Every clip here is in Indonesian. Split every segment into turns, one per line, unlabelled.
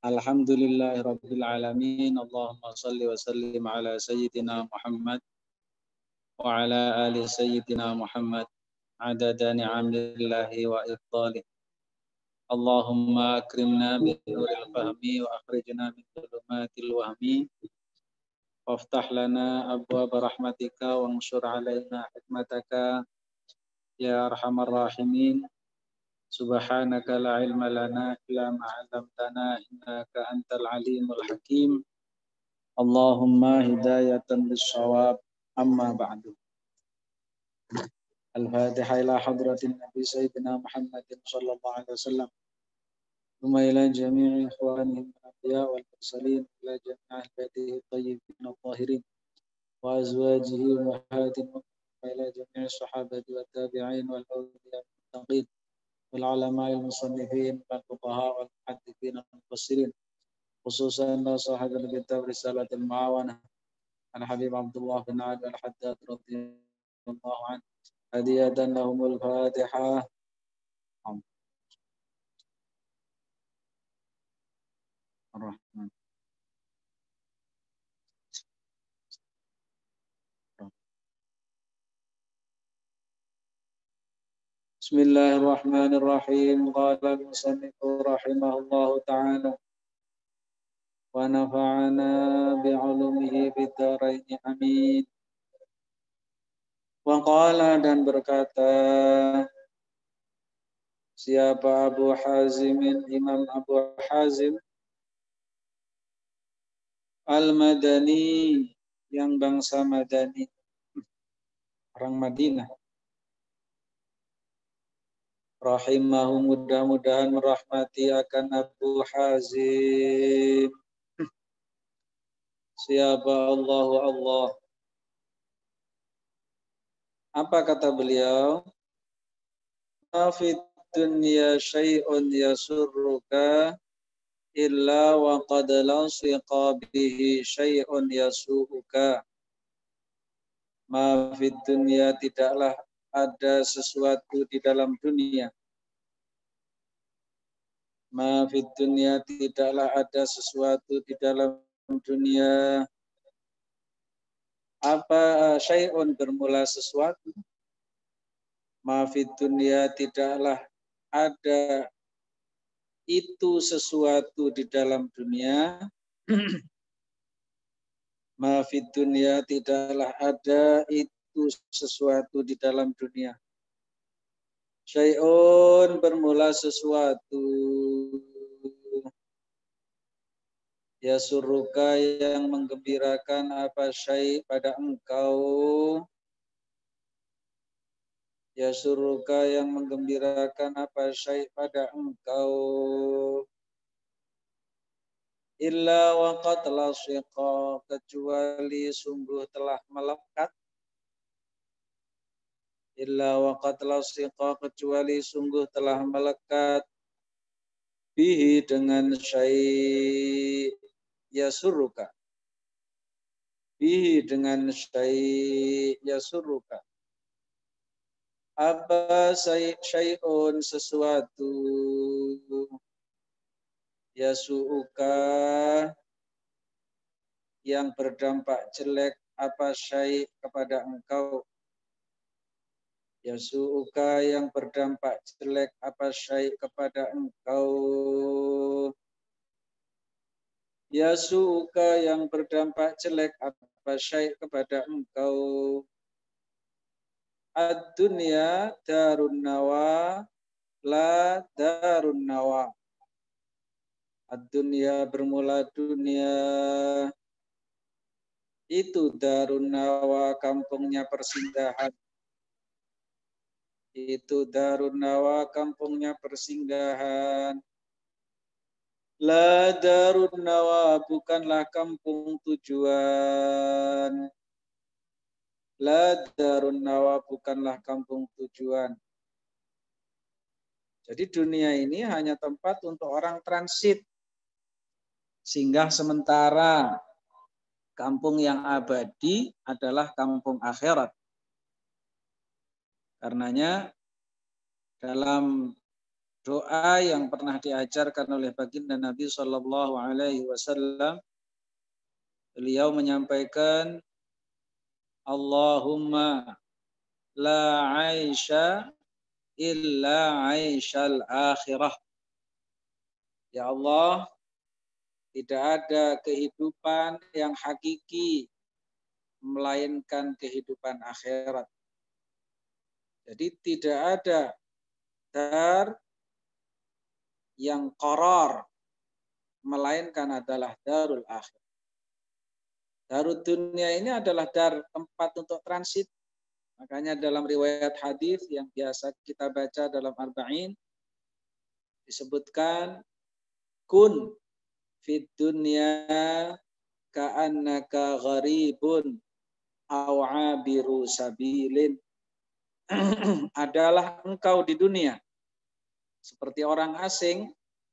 Alhamdulillahirabbil alamin. Allahumma shalli wa sallim ala sayyidina Muhammad wa ala ali sayyidina Muhammad adada ni'amillahi wa ifdalih. Allahumma akrimna bi nuril fahmi wa akhrijna min dhulumatil wahmi waftah lana abwaaba rahmatika wa anshur alaina hikmataka ya arhamar rahimin. Subhanaka la ilma lana illa ma 'allamtana innaka antal alimul hakim. Allahumma hidayatan bis-shawab. Amma ba'du. Al-Fatihah ila hadratin Nabi Sayyidina Muhammadin sallallahu alaihi wasallam. Thumma ila jami'i ikhwanihi al-anbiya wal mursalin ila jami'i ahbatihi tayyibin al-tahirin wa azwajihi wa hatin wa ila jami'i sahabati wa tabi'in wal awliya al-muttaqin والعلماء المصنفين والفقهاء والمحدثين والمفسرين خصوصا صاحب الكتاب رسالة المعاونة عن حبيب عبد الله بن علي الحداد رضي الله عنه هدية لهم الفاتحة. الرحمن Bismillahirrahmanirrahim. Qala al-musannif rahimahullahu ta'ala wa nafa'ana bi'ulumihi fid dharain amin. Wa qala, dan berkata siapa Abu Hazim, Imam Abu Hazim Al-Madani, yang bangsa Madani, orang Madinah. Rahimahu, mudah-mudahan merahmati akan Abu Hazim siapa Allah. Apa kata beliau? Ma fid dunya syai'un yasurruka illa wa qad lasiqa bihi syai'un yasu'uka. Ma fid dunya, tidaklah ada sesuatu di dalam dunia. Ma fid dunya, tidaklah ada sesuatu di dalam dunia. Apa syai'un, bermula sesuatu. Ma fid dunya, tidaklah ada itu sesuatu di dalam dunia. Ma fid dunya, tidaklah ada itu sesuatu di dalam dunia. Syai'un, bermula sesuatu. Yasurruka, yang menggembirakan, apa syai' pada engkau. Yasurruka, yang menggembirakan, apa syai' pada engkau. Illa waqad lasiqa, kecuali sungguh telah melekat. Illa waqad lasiqa, kecuali sungguh telah melekat. Bihi, dengan syai' yasurruka. Bihi, dengan syai' yasurruka. Apa syai'un, sesuatu. Yasu'uka, yang berdampak jelek, apa syai' kepada engkau. Yasu'uka, yang berdampak jelek, apa syai' kepada engkau. Yasu'uka, yang berdampak jelek, apa syai' kepada engkau. Ad-dunya darun nawa la darun nawa. Ad-dunya, bermula dunia. Itu darun nawa, kampungnya persinggahan. Itu darun nawa, kampungnya persinggahan. La darun nawa, bukanlah kampung tujuan. La darun nawa, bukanlah kampung tujuan. Jadi dunia ini hanya tempat untuk orang transit, singgah sementara. Kampung yang abadi adalah kampung akhirat. Karenanya dalam doa yang pernah diajarkan oleh baginda Nabi Shallallahu Alaihi Wasallam. Beliau menyampaikan, Allahumma la aisha illa aishal akhirah. Ya Allah, tidak ada kehidupan yang hakiki melainkan kehidupan akhirat. Jadi tidak ada dar yang qarar melainkan adalah darul akhir. Darul dunia ini adalah dar tempat untuk transit. Makanya dalam riwayat hadis yang biasa kita baca dalam arba'in disebutkan kun fid dunya ka'annaka gharibun aw 'abiru sabilin. Adalah engkau di dunia seperti orang asing.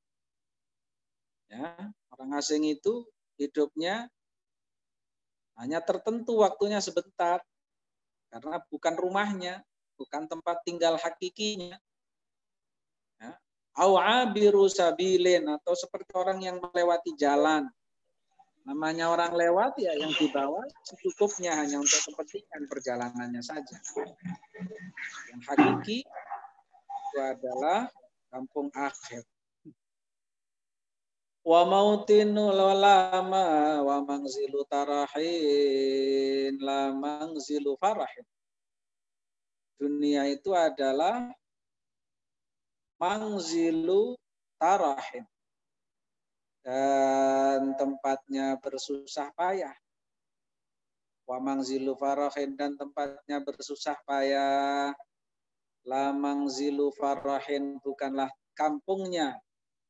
Ya, orang asing itu hidupnya hanya tertentu waktunya sebentar karena bukan rumahnya, bukan tempat tinggal hakikinya. Ya. Au 'abiru sabilin, atau seperti orang yang melewati jalan. Namanya orang lewat ya yang dibawa secukupnya hanya untuk kepentingan perjalanannya saja. Yang hakiki itu adalah kampung akhir. Wa mautinu lama wa mangzilu tarahin la mangzilu farahin. Dunia itu adalah mangzilu tarahin, dan tempatnya bersusah payah. Wa mangzilu farahin, dan tempatnya bersusah payah. La mangzilu farahin, bukanlah kampungnya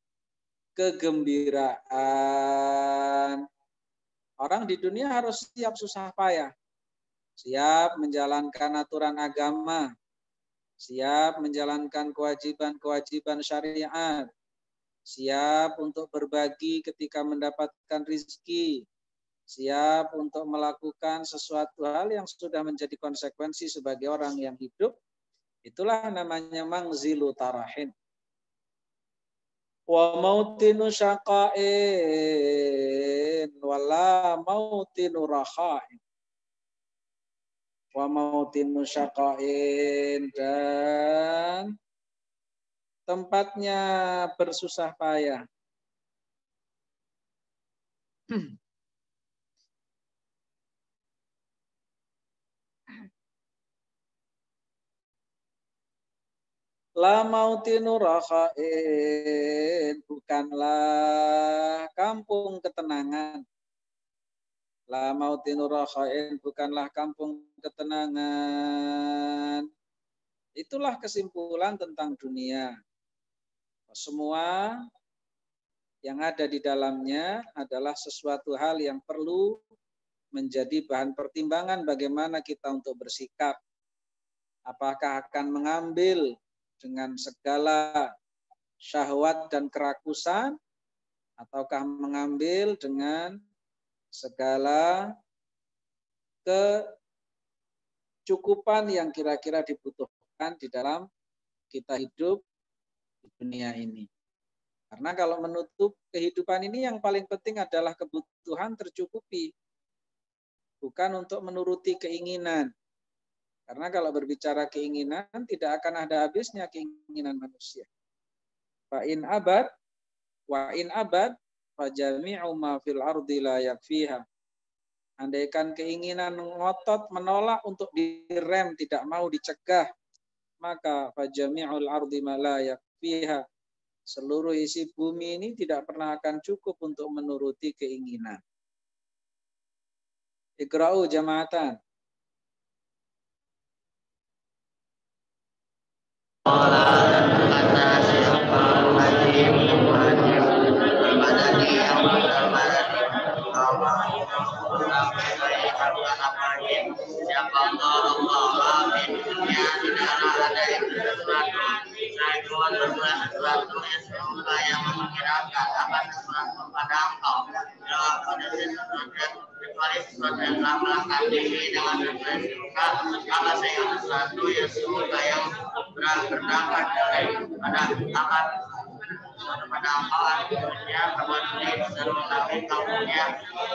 kegembiraan. Orang di dunia harus siap susah payah, siap menjalankan aturan agama, siap menjalankan kewajiban-kewajiban syariat, siap untuk berbagi ketika mendapatkan rizki, siap untuk melakukan sesuatu hal yang sudah menjadi konsekuensi sebagai orang yang hidup. Itulah namanya mangzilu tarahin. Wa mautinu syaqain wala mautinu rakhain. Wa mautinu syaqain, dan tempatnya bersusah payah. La mautinu rakhain, bukanlah kampung ketenangan. La mautinu rakhain, bukanlah kampung ketenangan. Itulah kesimpulan tentang dunia. Semua yang ada di dalamnya adalah sesuatu hal yang perlu menjadi bahan pertimbangan bagaimana kita untuk bersikap. Apakah akan mengambil dengan segala syahwat dan kerakusan, ataukah mengambil dengan segala kecukupan yang kira-kira dibutuhkan di dalam kita hidup di dunia ini. Karena kalau menutup kehidupan ini yang paling penting adalah kebutuhan tercukupi, bukan untuk menuruti keinginan. Karena kalau berbicara keinginan, tidak akan ada habisnya keinginan manusia. Fa in abad wa in abad fa jami'u ma fil ardi la yakfiha. Andaikan keinginan ngotot menolak untuk direm, tidak mau dicegah, maka fa jami'ul ardi ma la yakfiha. Seluruh isi bumi ini tidak pernah akan cukup untuk menuruti keinginan. Iqra'u jama'atan.
memperkirakan akan kepada engkau dalam kondisi kecuali sesuatu yang telah melakukan diri dengan referensi muka apa sesuatu yang semoga yang berdampak pada akan pada engkau artinya kepada seluruh nabi kaumnya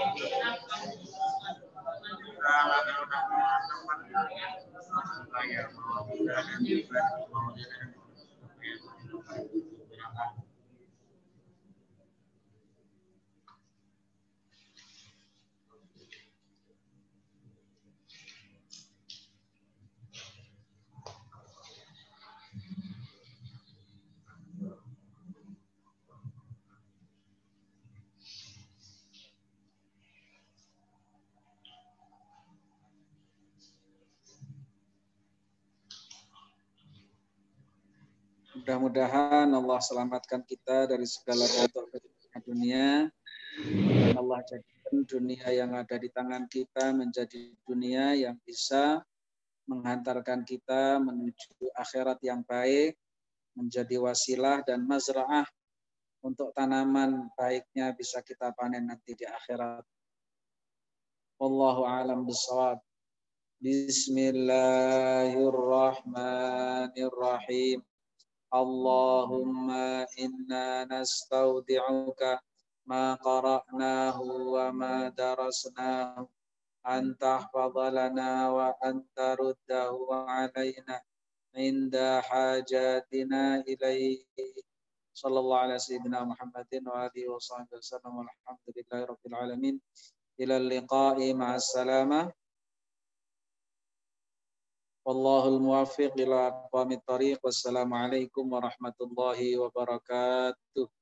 Mudah-mudahan Allah selamatkan kita dari segala bentuk kehidupan dunia. Dan Allah jadikan dunia yang ada di tangan kita menjadi dunia yang bisa menghantarkan kita menuju akhirat yang baik, menjadi wasilah dan mazra'ah untuk tanaman baiknya bisa kita panen nanti di akhirat. Wallahu a'lam bishawab. Bismillahirrahmanirrahim. Allahumma inna nastaudi'uka ma qara'nahu wa ma darasnahu anta hafadhalana wa anta ruddahu alaina inda hajatina ilaihi sallallahu alaihi sayyidina Muhammadin wa alihi wa sahbihi wasallam walhamdulillahi rabbil alamin ila liqa'i ma'as salamah. Wallahul muwaffiq ila aqwamit thariq. Wassalamualaikum warahmatullahi wabarakatuh.